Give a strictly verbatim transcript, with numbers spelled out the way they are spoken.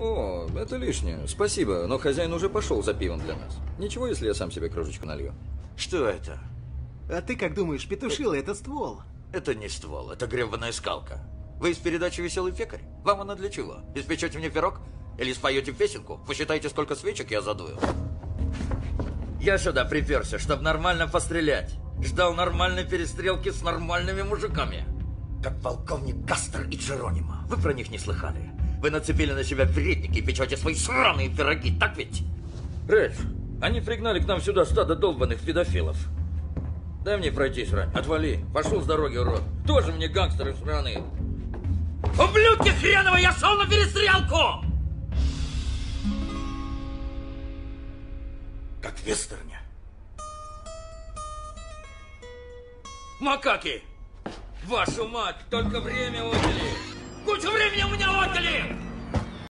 О, это лишнее. Спасибо, но хозяин уже пошел за пивом для нас. Ничего, если я сам себе кружечку налью? Что это? А ты как думаешь, петушила это ствол? Это не ствол, это гребаная скалка. Вы из передачи «Веселый пекарь»? Вам она для чего? Испечете мне пирог? Или споете песенку? Посчитайте, сколько свечек я задую. Я сюда приперся, чтобы нормально пострелять. Ждал нормальной перестрелки с нормальными мужиками. Как полковник Кастер и Джеронимо. Вы про них не слыхали? Вы нацепили на себя передники и печете свои сраные пироги, так ведь? Рэйдж, они пригнали к нам сюда стадо долбанных педофилов. Дай мне пройтись, Рань. Отвали. Пошел с дороги, урод. Тоже мне гангстеры сраные. Ублюдки хреновы, я шел на перестрелку! Как в вестерне. Макаки! Вашу мать, только время отняли! Кучу времени у меня отняли!